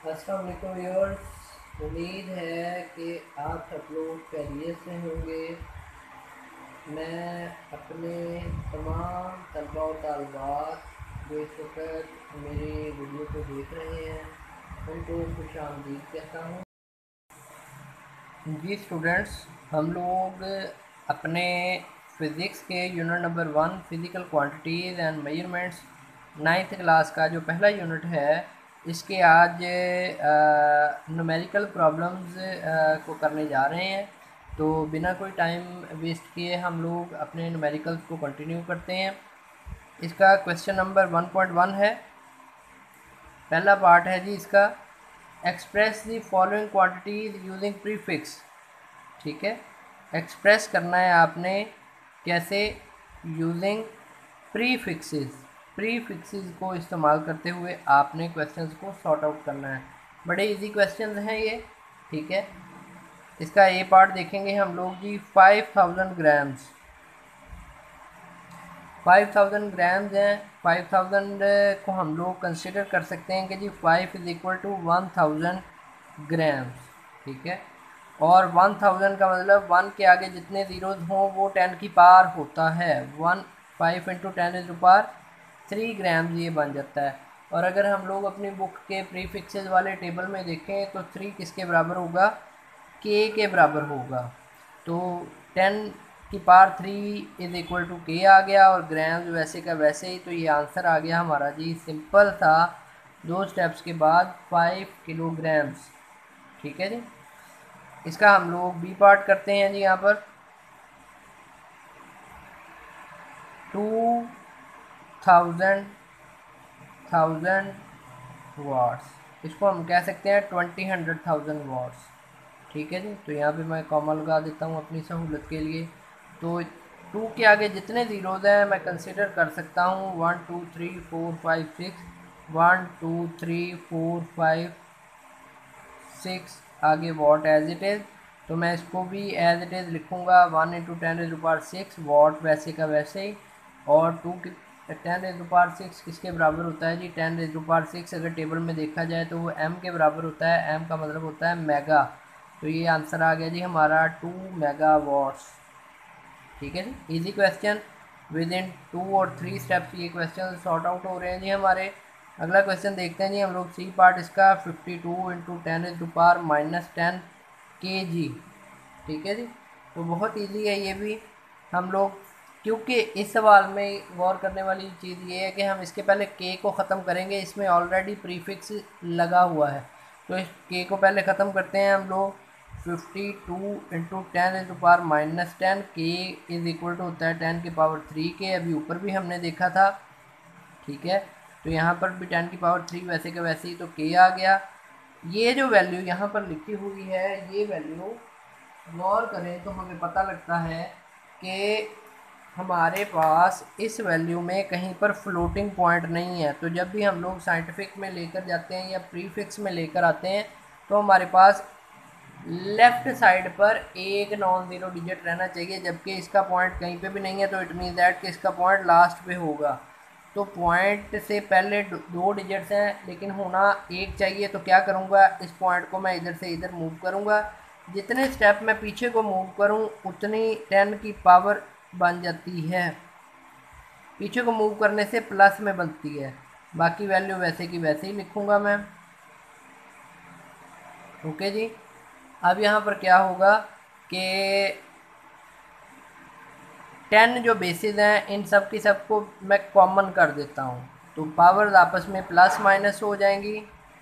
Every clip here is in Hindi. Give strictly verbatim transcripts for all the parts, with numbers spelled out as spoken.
अस्सलाम वालेकुम व्यूअर्स, उम्मीद है कि आप सब लोग खैरियत से होंगे। मैं अपने तमाम तलबा और तालिबात जो इस वक्त मेरे वीडियो को देख रहे हैं उनको खुश आमदीद कहता हूँ। जी स्टूडेंट्स, हम लोग अपने फ़िज़िक्स के unit number one physical quantities and measurements ninth class का जो पहला यूनिट है इसके आज न्यूमेरिकल प्रॉब्लम्स को करने जा रहे हैं। तो बिना कोई टाइम वेस्ट किए हम लोग अपने न्यूमेरिकल्स को कंटिन्यू करते हैं। इसका question number one point one है, पहला पार्ट है जी इसका, express the following quantities using prefix. ठीक है, एक्सप्रेस करना है आपने कैसे, यूजिंग प्रीफिक्सेस। प्रीफिक्सेस को इस्तेमाल करते हुए आपने क्वेश्चंस को सॉर्ट आउट करना है। बड़े इजी क्वेश्चंस हैं ये। ठीक है, इसका ए पार्ट देखेंगे हम लोग जी। Five thousand grams five thousand grams हैं। फाइव थाउजेंड को हम लोग कंसिडर कर सकते हैं कि जी five is equal to one thousand grams. ठीक है, और वन थाउजेंड का मतलब वन के आगे जितने ज़ीरोज़ हों वो टेन की पावर होता है। One five into ten is power three grams ये बन जाता है। और अगर हम लोग अपनी बुक के प्रीफिक्सेस वाले टेबल में देखें तो थ्री किसके बराबर होगा, के के बराबर होगा। तो टेन की power three is equal to K आ गया, और ग्राम्स वैसे का वैसे ही। तो ये आंसर आ गया हमारा जी, सिंपल था, दो स्टेप्स के बाद फाइव किलोग्राम्स। ठीक है जी, इसका हम लोग बी पार्ट करते हैं जी। यहाँ पर टू थाउजेंड थाउजेंड वाट्स, इसको हम कह सकते हैं ट्वेंटी हंड्रेड थाउजेंड वाट्स। ठीक है जी, तो यहाँ पे मैं कॉमा लगा देता हूँ अपनी सहूलत के लिए। तो टू के आगे जितने ज़ीरोज़ हैं मैं कंसिडर कर सकता हूँ, one two three four five six, one two three four five six, आगे वॉट एज इट इज़। तो मैं इसको भी एज इट इज़ लिखूँगा, one into ten is power six, what वैसे का वैसे ही। और टू की टेन इज पावर सिक्स किसके बराबर होता है जी, टेन इज पावर सिक्स अगर टेबल में देखा जाए तो वो एम के बराबर होता है। एम का मतलब होता है मेगा। तो ये आंसर आ गया जी हमारा टू मेगा वॉट्स। ठीक है जी, easy question, within two और थ्री स्टेप्स ये क्वेश्चन सॉर्ट आउट हो रहे हैं जी हमारे। अगला क्वेश्चन देखते हैं जी हम लोग, सी पार्ट इसका, fifty two into ten is to power minus ten K जी। ठीक है जी, तो बहुत इजी है ये भी। हम लोग, क्योंकि इस सवाल में गौर करने वाली चीज़ ये है कि हम इसके पहले के को ख़त्म करेंगे, इसमें ऑलरेडी प्रीफिक्स लगा हुआ है। तो इस के को पहले ख़त्म करते हैं हम लोग। Fifty two into ten into power minus ten, के इज इक्वल टू होता है टेन की पावर थ्री के, अभी ऊपर भी हमने देखा था। ठीक है, तो यहाँ पर भी टेन की पावर थ्री वैसे का वैसे ही, तो के आ गया। ये जो वैल्यू यहाँ पर लिखी हुई है, ये वैल्यू गौर करें तो हमें पता लगता है कि हमारे पास इस वैल्यू में कहीं पर फ्लोटिंग पॉइंट नहीं है। तो जब भी हम लोग साइंटिफिक में लेकर जाते हैं या प्रीफिक्स में लेकर आते हैं तो हमारे पास लेफ्ट साइड पर एक नॉन ज़ीरो डिजिट रहना चाहिए, जबकि इसका पॉइंट कहीं पे भी नहीं है। तो इट मीन दैट कि इसका पॉइंट लास्ट पे होगा। तो पॉइंट से पहले दो डिजिट्स हैं लेकिन होना एक चाहिए। तो क्या करूँगा, इस पॉइंट को मैं इधर से इधर मूव करूँगा। जितने स्टेप मैं पीछे को मूव करूँ उतनी टेन की पावर बन जाती है। पीछे को मूव करने से प्लस में बनती है। बाकी वैल्यू वैसे की वैसे ही लिखूँगा मैं। ओके जी, अब यहाँ पर क्या होगा कि टेन जो बेसिस हैं इन सब की सबको मैं कॉमन कर देता हूँ, तो पावर्स आपस में प्लस माइनस हो जाएंगी।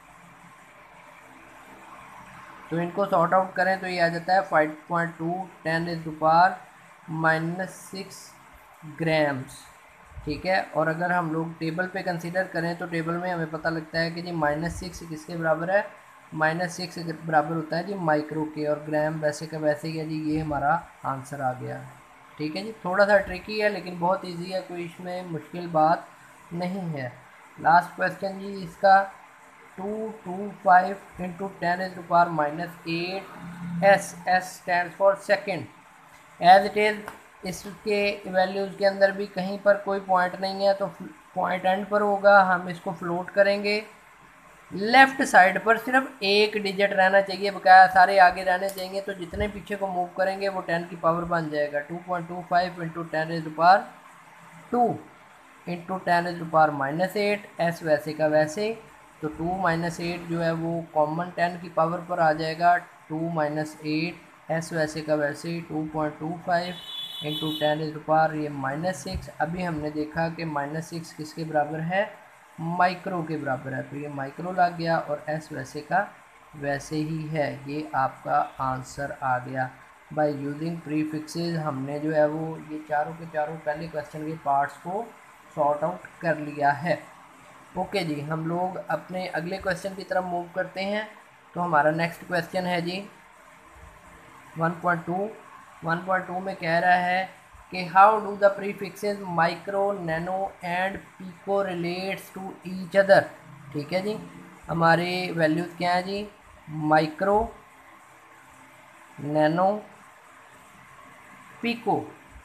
तो इनको सॉर्ट आउट करें तो ये आ जाता है five point two ten is to power minus six grams. ठीक है, और अगर हम लोग टेबल पे कंसीडर करें तो टेबल में हमें पता लगता है कि जी माइनस सिक्स किसके बराबर है, माइनस सिक्स बराबर होता है जी माइक्रो के, और ग्राम वैसे का वैसे ही है जी। ये हमारा आंसर आ गया। ठीक है जी, थोड़ा सा ट्रिकी है लेकिन बहुत इजी है, कोई इसमें मुश्किल बात नहीं है। लास्ट क्वेश्चन जी इसका, two two five into ten is to power minus eight, S S stand for second. As it is इसके वैल्यूज़ के अंदर भी कहीं पर कोई पॉइंट नहीं है, तो पॉइंट एंड पर होगा। हम इसको फ्लोट करेंगे, लेफ्ट साइड पर सिर्फ एक डिजिट रहना चाहिए, बकाया सारे आगे रहने चाहिए। तो जितने पीछे को मूव करेंगे वो टेन की पावर बन जाएगा। Two point two five into ten is power two into ten is power minus eight, S वैसे का वैसे। तो टू माइनस एट जो है वो कॉमन टेन की पावर पर आ जाएगा। टू माइनस एट एस वैसे का वैसे two point two five into ten is power ये माइनस सिक्स। अभी हमने देखा कि माइनस सिक्स किसके बराबर है, माइक्रो के बराबर है, तो ये माइक्रो लग गया और एस वैसे का वैसे ही है। ये आपका आंसर आ गया। बाय यूजिंग प्रीफिक्सेस हमने जो है वो ये चारों के चारों पहले क्वेश्चन के पार्ट्स को सॉर्ट आउट कर लिया है। ओके जी, हम लोग अपने अगले क्वेश्चन की तरफ मूव करते हैं। तो हमारा नेक्स्ट क्वेश्चन है जी one point two. One point two में कह रहा है कि how do the prefixes micro, nano and pico relates to each other. ठीक है जी, हमारे वैल्यूज़ क्या है जी, माइक्रो, नैनो, पीको,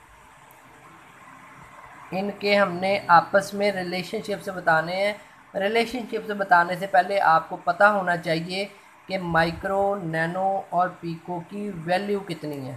इनके हमने आपस में रिलेशनशिप से बताने हैं। रिलेशनशिप से बताने से पहले आपको पता होना चाहिए कि माइक्रो, नैनो और पीको की वैल्यू कितनी है।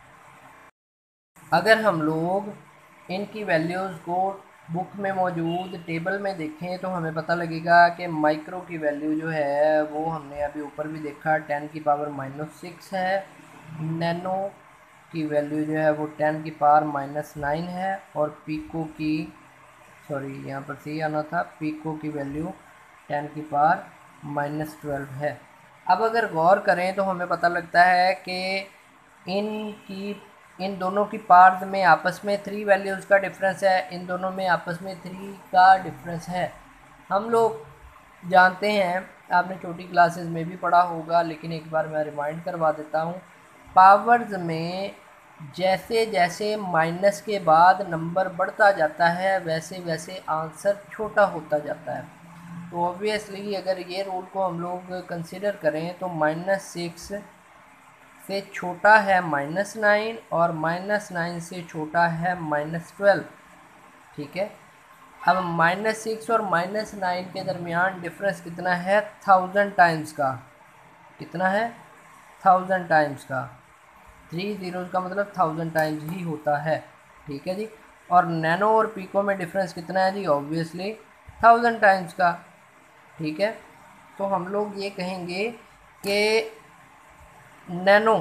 अगर हम लोग इनकी वैल्यूज़ को बुक में मौजूद टेबल में देखें तो हमें पता लगेगा कि माइक्रो की वैल्यू जो है वो हमने अभी ऊपर भी देखा टेन की पावर माइनस सिक्स है। नैनो की वैल्यू जो है वो टेन की पावर माइनस नाइन है और पीको की, सॉरी यहाँ पर सी आना था, पीको की वैल्यू टेन की पावर माइनस ट्वेल्व है। अब अगर गौर करें तो हमें पता लगता है कि इनकी इन दोनों की पार्ट्स में आपस में थ्री वैल्यूज़ का डिफरेंस है, इन दोनों में आपस में थ्री का डिफरेंस है। हम लोग जानते हैं, आपने छोटी क्लासेस में भी पढ़ा होगा, लेकिन एक बार मैं रिमाइंड करवा देता हूँ। पावर्स में जैसे जैसे माइनस के बाद नंबर बढ़ता जाता है वैसे वैसे आंसर छोटा होता जाता है। तो ऑब्वियसली अगर ये रूल को हम लोग कंसिडर करें तो माइनस सिक्स से छोटा है माइनस नाइन और माइनस नाइन से छोटा है माइनस ट्वेल्व। ठीक है, अब माइनस सिक्स और माइनस नाइन के दरमियान डिफरेंस कितना है, थाउजेंड टाइम्स का। कितना है, थाउजेंड टाइम्स का। थ्री जीरो का मतलब थाउजेंड टाइम्स ही होता है। ठीक है जी, और नैनो और पीको में डिफरेंस कितना है जी, ऑब्वियसली थाउजेंड टाइम्स का। ठीक है, तो हम लोग ये कहेंगे कि nano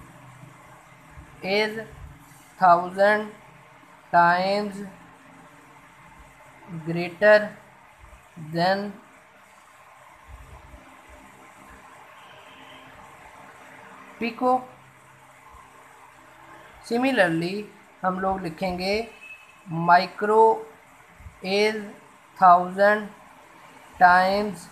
is thousand times greater than pico. Similarly हम लोग लिखेंगे micro is thousand times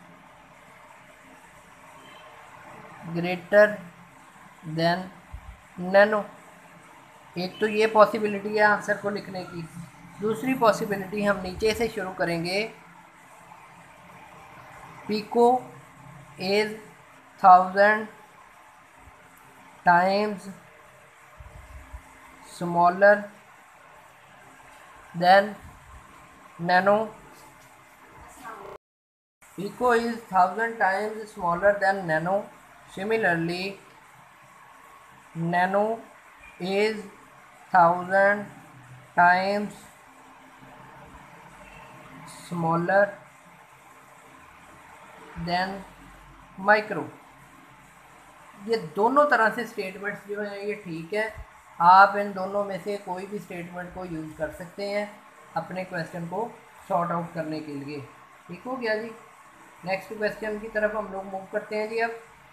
greater than nano. एक तो ये पॉसिबिलिटी है आंसर को लिखने की। दूसरी पॉसिबिलिटी हम नीचे से शुरू करेंगे, pico is thousand times smaller than nano. Pico is thousand times smaller than nano. Similarly, nano is thousand times smaller than micro। ये दोनों तरह से स्टेटमेंट्स जो हैं ये ठीक है। आप इन दोनों में से कोई भी स्टेटमेंट को यूज़ कर सकते हैं अपने क्वेश्चन को सॉर्ट आउट करने के लिए। ठीक हो गया जी, नेक्स्ट क्वेश्चन की तरफ हम लोग मूव करते हैं जी। अब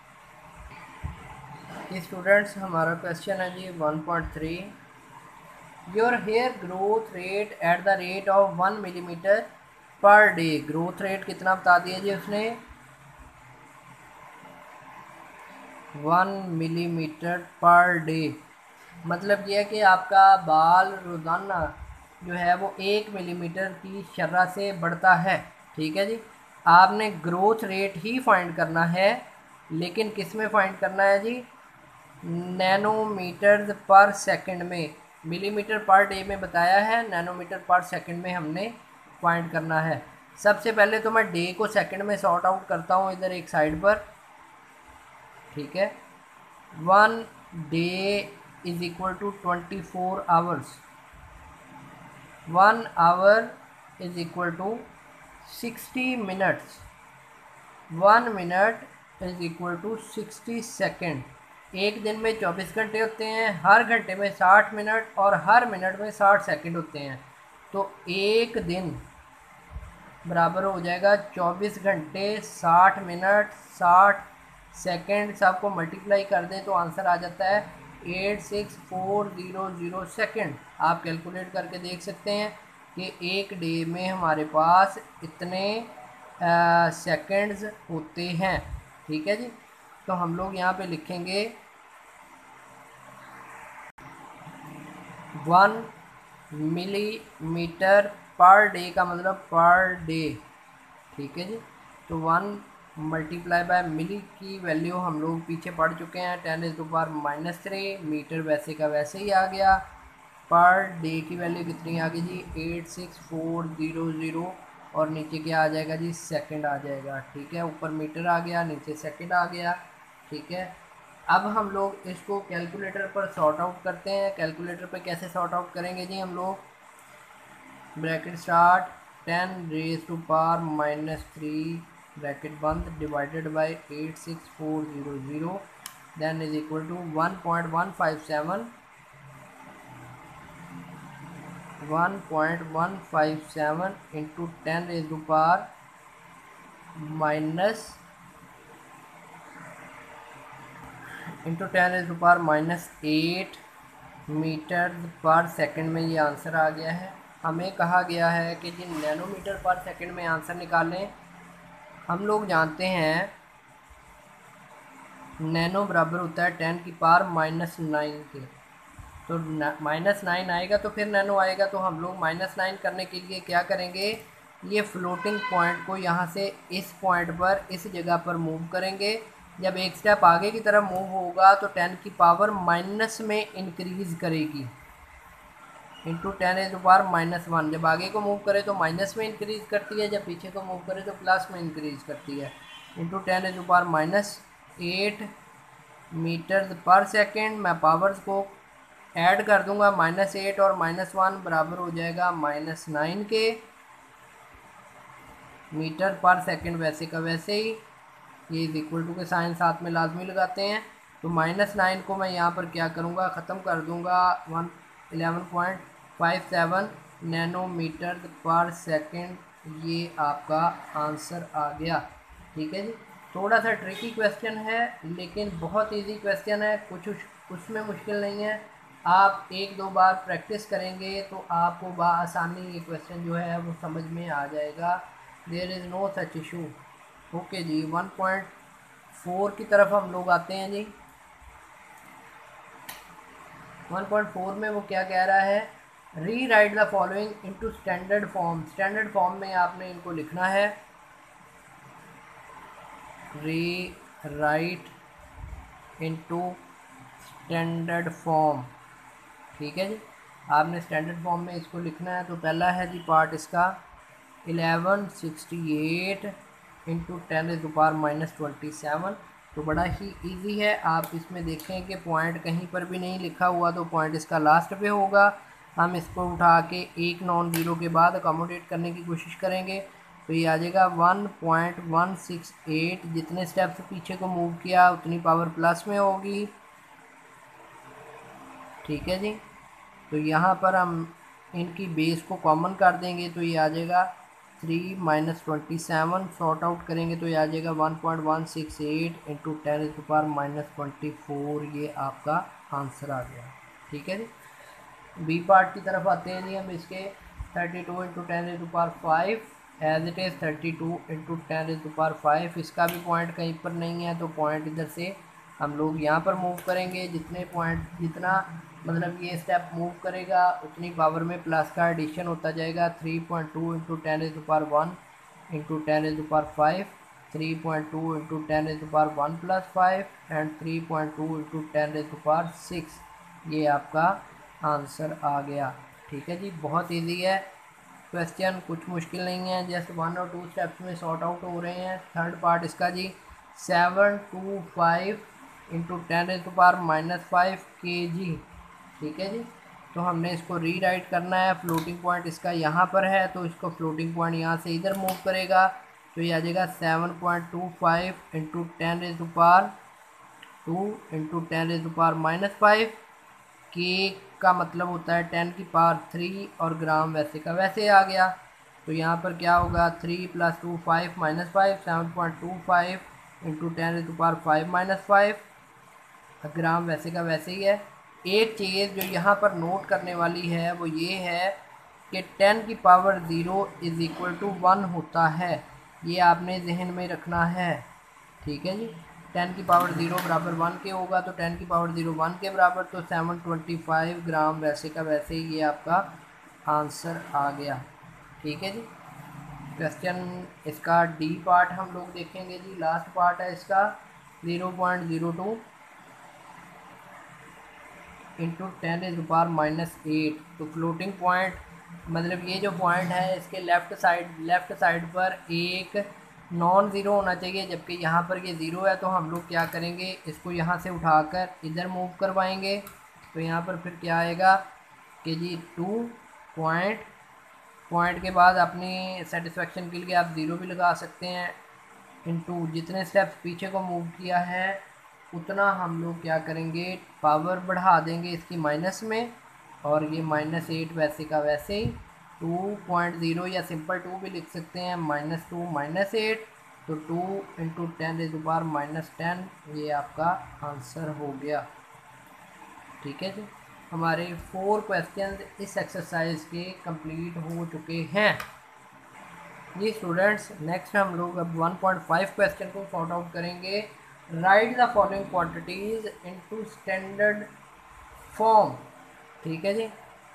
स्टूडेंट्स हमारा क्वेश्चन है जी one point three. Your hair growth rate at the rate of one millimetre per day. Growth rate कितना बता दिया जी उसने, वन मिलीमीटर पर डे। मतलब ये है कि आपका बाल रोज़ाना जो है वो एक मिलीमीटर की शर्रा से बढ़ता है। ठीक है जी, आपने ग्रोथ रेट ही फाइंड करना है, लेकिन किस में फाइंड करना है जी, नैनोमीटर पर सेकंड में। मिलीमीटर पर डे में बताया है, नैनोमीटर पर सेकंड में हमने फाइंड करना है। सबसे पहले तो मैं डे को सेकंड में सॉर्ट आउट करता हूँ इधर एक साइड पर, ठीक है। One day is equal to twenty four hours, one hour is equal to sixty minutes, one minute is equal to sixty second. एक दिन में चौबीस घंटे होते हैं, हर घंटे में साठ मिनट और हर मिनट में साठ सेकंड होते हैं। तो एक दिन बराबर हो जाएगा चौबीस घंटे साठ मिनट साठ सेकेंड। सबको मल्टीप्लाई कर दें तो आंसर आ जाता है eight six four zero zero second. आप कैलकुलेट करके देख सकते हैं कि एक डे में हमारे पास इतने सेकंड्स होते हैं, ठीक है जी। तो हम लोग यहाँ पे लिखेंगे वन मिलीमीटर पर डे का मतलब पर डे, ठीक है जी। तो वन मल्टीप्लाई बाय मिली की वैल्यू हम लोग पीछे पढ़ चुके हैं, ten is to power minus three. Metre वैसे का वैसे ही आ गया। पर डे की वैल्यू कितनी आ गई जी, eight six four zero zero, और नीचे क्या आ जाएगा जी, सेकंड आ जाएगा, ठीक है। ऊपर मीटर आ गया, नीचे सेकंड आ गया, ठीक है। अब हम लोग इसको कैलकुलेटर पर सॉर्ट आउट करते हैं। कैलकुलेटर पर कैसे सॉर्ट आउट करेंगे जी हम लोग, bracket start, ten raise to power minus three bracket बंद divided by eight six four zero zero then is equal to one point one five seven one point one five seven into ten raise to power minus into ten raise to power minus eight metre per second में ये आंसर आ गया है। हमें कहा गया है कि जिन नैनोमीटर पर सेकंड में आंसर निकालें। हम लोग जानते हैं नैनो बराबर होता है टेन की पावर माइनस नाइन के, तो माइनस नाइन आएगा तो फिर नैनो आएगा। तो हम लोग माइनस नाइन करने के लिए क्या करेंगे, ये फ्लोटिंग पॉइंट को यहाँ से इस पॉइंट पर इस जगह पर मूव करेंगे। जब एक स्टेप आगे की तरफ मूव होगा तो टेन की पावर माइनस में इंक्रीज़ करेगी, into ten is power minus one. जब आगे को मूव करे तो माइनस में इंक्रीज़ करती है, जब पीछे को मूव करे तो प्लस में इंक्रीज़ करती है, into ten is power minus eight metre per second. मैं पावर्स को ऐड कर दूंगा, माइनस एट और माइनस वन बराबर हो जाएगा माइनस नाइन के मीटर पर सेकंड वैसे का वैसे ही। ये इज इक्वल टू के साइन साथ में लाजमी लगाते हैं। तो माइनस नाइन को मैं यहाँ पर क्या करूँगा, ख़त्म कर दूँगा, one eleven point five seven nanometre per second. ये आपका आंसर आ गया, ठीक है जी। थोड़ा सा ट्रिकी क्वेश्चन है लेकिन बहुत इजी क्वेश्चन है, कुछ उसमें मुश्किल नहीं है। आप एक दो बार प्रैक्टिस करेंगे तो आपको बआसानी ये क्वेश्चन जो है वो समझ में आ जाएगा। There is no such issue. Okay जी, वन पॉइंट फोर की तरफ हम लोग आते हैं जी। वन पॉइंट फोर में वो क्या कह रहा है, rewrite the following into standard form. Standard form में आपने इनको लिखना है, री राइट इनटू स्टैंडर्ड फॉर्म, ठीक है जी। आपने स्टैंडर्ड फॉर्म में इसको लिखना है। तो पहला है जी पार्ट इसका eleven sixty eight into ten is power minus twenty seven. तो बड़ा ही इजी है। आप इसमें देखें कि पॉइंट कहीं पर भी नहीं लिखा हुआ, तो पॉइंट इसका लास्ट पे होगा। हम इसको उठा के एक नॉन ज़ीरो के बाद अकोमोडेट करने की कोशिश करेंगे तो ये आ जाएगा one point one six eight. जितने स्टेप्स पीछे को मूव किया उतनी पावर प्लस में होगी, ठीक है जी। तो यहाँ पर हम इनकी बेस को कॉमन कर देंगे तो ये आ जाएगा three minus twenty seven. Sort out करेंगे तो ये आ जाएगा one point one six eight into ten is to power minus twenty four. ये आपका आंसर आ गया, ठीक है जी। बी पार्ट की तरफ आते हैं जी हम इसके, thirty two into ten is to power five as it is thirty two into ten is to power five. इसका भी पॉइंट कहीं पर नहीं है तो पॉइंट इधर से हम लोग यहाँ पर मूव करेंगे। जितने पॉइंट जितना मतलब ये स्टेप मूव करेगा उतनी पावर में प्लस का एडिशन होता जाएगा। Three point two into ten is to power one into ten is to power five, three point two into ten is to power one plus five and three point two into ten is to power six. ये आपका आंसर आ गया, ठीक है जी। बहुत ईजी है। क्वेश्चन कुछ मुश्किल नहीं है, जस्ट वन और टू स्टेप्स में सॉर्ट आउट हो रहे हैं। थर्ड पार्ट इसका जी, seven two five into ten raise to power minus five के जी। ठीक है जी, तो हमने इसको रीराइट करना है। फ्लोटिंग पॉइंट इसका यहाँ पर है, तो इसको फ्लोटिंग पॉइंट यहाँ से इधर मूव करेगा, तो ये आ जाएगा seven point two five into ten raise to power two into ten raise to power minus five. के का मतलब होता है टेन की पावर थ्री और ग्राम वैसे का वैसे आ गया। तो यहाँ पर क्या होगा, three plus two five minus five, seven point two five into ten raise to power five minus five, gram वैसे का वैसे ही है। एक चीज़ जो यहाँ पर नोट करने वाली है वो ये है कि टेन की power zero is equal to one होता है, ये आपने जहन में रखना है। ठीक है जी, टेन की पावर ज़ीरो बराबर वन के होगा, तो टेन की पावर ज़ीरो वन के बराबर, तो सेवन ट्वेंटी फाइव ग्राम वैसे का वैसे ही ये आपका आंसर आ गया। ठीक है जी, क्वेश्चन इसका डी पार्ट हम लोग देखेंगे जी, लास्ट पार्ट है इसका, zero point zero two into ten raise to power minus eight. तो फ्लोटिंग पॉइंट मतलब ये जो पॉइंट है इसके लेफ़्ट साइड लेफ़्ट साइड पर एक नॉन ज़ीरो होना चाहिए, जबकि यहाँ पर ये ज़ीरो है। तो हम लोग क्या करेंगे, इसको यहाँ से उठाकर इधर मूव करवाएंगे, तो यहाँ पर फिर क्या आएगा कि जी टू पॉइंट पॉइंट के बाद अपनी सेटिस्फेक्शन के लिए आप ज़ीरो भी लगा सकते हैं, इनटू जितने स्टेप्स पीछे को मूव किया है उतना हम लोग क्या करेंगे, पावर बढ़ा देंगे इसकी माइनस में, और ये माइनस एट वैसे का वैसे ही, टू पॉइंट ज़ीरो या सिंपल टू भी लिख सकते हैं, माइनस टू माइनस एट, तो two into ten raise to power minus ten, ये आपका आंसर हो गया। ठीक है जी, हमारे फोर क्वेश्चंस इस एक्सरसाइज के कंप्लीट हो चुके हैं जी स्टूडेंट्स। नेक्स्ट हम लोग अब वन पॉइंट फाइव क्वेश्चन को सॉर्ट आउट करेंगे। Write the following quantities into standard form. ठीक है जी,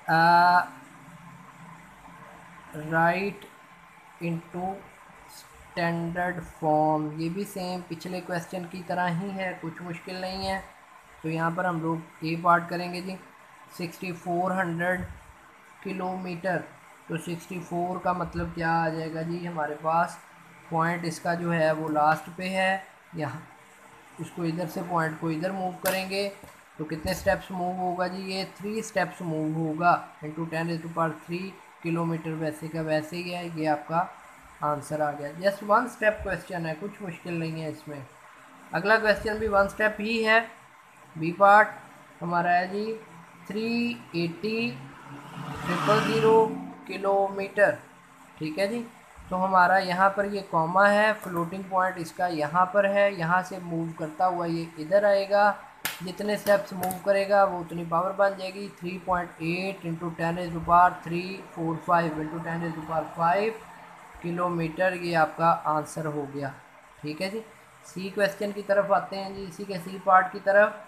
राइट इनटू स्टैंडर्ड फॉर्म, ये भी सेम पिछले क्वेश्चन की तरह ही है, कुछ मुश्किल नहीं है। तो यहाँ पर हम लोग ए पार्ट करेंगे जी, सिक्सटी फोर हंड्रेड किलोमीटर। तो सिक्सटी फोर का मतलब क्या आ जाएगा जी, हमारे पास पॉइंट इसका जो है वो लास्ट पे है, यहाँ इसको इधर से पॉइंट को इधर मूव करेंगे, तो कितने स्टेप्स मूव होगा जी, ये थ्री स्टेप्स मूव होगा, into ten raise to power three kilometre वैसे का वैसे ही है, ये आपका आंसर आ गया। जस्ट वन स्टेप क्वेश्चन है, कुछ मुश्किल नहीं है इसमें। अगला क्वेश्चन भी वन स्टेप ही है, बी पार्ट हमारा है जी three eighty triple zero kilometre. ठीक है जी, तो हमारा यहाँ पर ये कॉमा है, फ्लोटिंग पॉइंट इसका यहाँ पर है, यहाँ से मूव करता हुआ ये इधर आएगा, जितने स्टेप्स मूव करेगा वो उतनी पावर बन जाएगी, three point eight into ten raise to power three four five into ten raise to power five kilometre, ये आपका आंसर हो गया। ठीक है जी, सी क्वेश्चन की तरफ आते हैं जी, इसी के सी पार्ट की तरफ।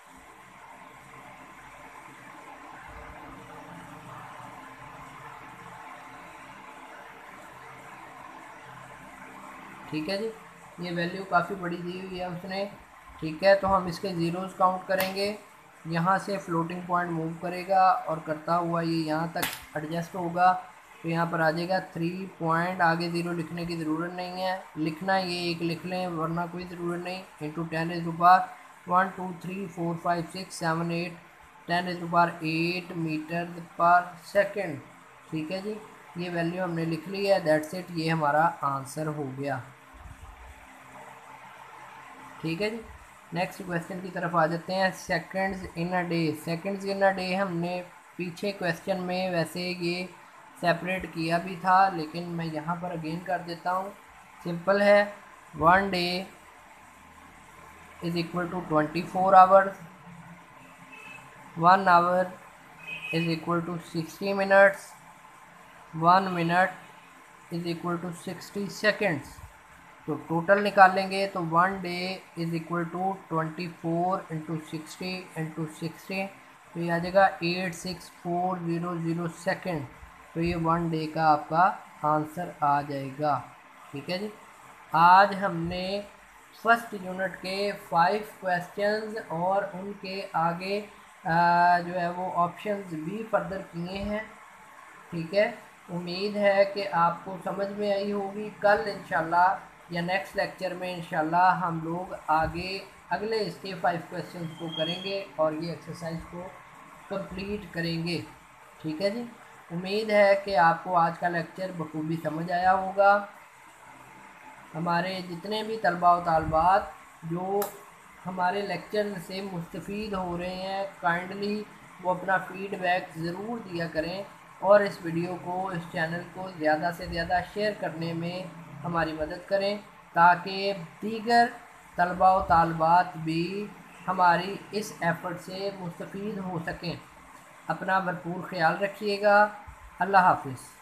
ठीक है जी, ये वैल्यू काफ़ी बड़ी दी हुई है उसने। ठीक है, तो हम इसके ज़ीरोज़ काउंट करेंगे, यहाँ से फ्लोटिंग पॉइंट मूव करेगा और करता हुआ ये यहाँ तक एडजस्ट होगा, तो यहाँ पर आ जाएगा थ्री पॉइंट, आगे ज़ीरो लिखने की ज़रूरत नहीं है, लिखना ये एक लिख लें वरना कोई ज़रूरत नहीं, into ten raise to power one two three four five six seven eight ten raise to power eight metre per second. ठीक है जी, ये वैल्यू हमने लिख ली है, दैट्स इट, ये हमारा आंसर हो गया। ठीक है जी, नेक्स्ट क्वेश्चन की तरफ आ जाते हैं, seconds in a day. Seconds in a day हमने पीछे क्वेश्चन में वैसे ये सेपरेट किया भी था, लेकिन मैं यहाँ पर अगेन कर देता हूँ। सिंपल है, one day is equal to twenty four hours, one hour is equal to sixty minutes, one minute is equal to sixty seconds. तो टोटल निकालेंगे तो one day is equal to twenty four into sixty into sixty, तो ये आ जाएगा eight six four zero zero second. तो ये वन डे का आपका आंसर आ जाएगा। ठीक है जी, आज हमने फर्स्ट यूनिट के फाइव क्वेश्चंस और उनके आगे आ, जो है वो ऑप्शंस भी फर्दर किए हैं। ठीक है, उम्मीद है कि आपको समझ में आई होगी। कल इंशाल्लाह या नेक्स्ट लेक्चर में इंशाल्लाह हम लोग आगे अगले इसके फाइव क्वेश्चंस को करेंगे और ये एक्सरसाइज को कंप्लीट करेंगे। ठीक है जी, उम्मीद है कि आपको आज का लेक्चर बखूबी समझ आया होगा। हमारे जितने भी तलबा व तालबात जो हमारे लेक्चर से मुस्तफ़ीद हो रहे हैं, काइंडली वो अपना फ़ीडबैक ज़रूर दिया करें और इस वीडियो को, इस चैनल को ज़्यादा से ज़्यादा शेयर करने में हमारी मदद करें ताकि दीगर तलबा व तालबात भी हमारी इस एफ़र्ट से मुस्तफ़ीद हो सकें। अपना भरपूर ख्याल रखिएगा। अल्लाह हाफ़िज़।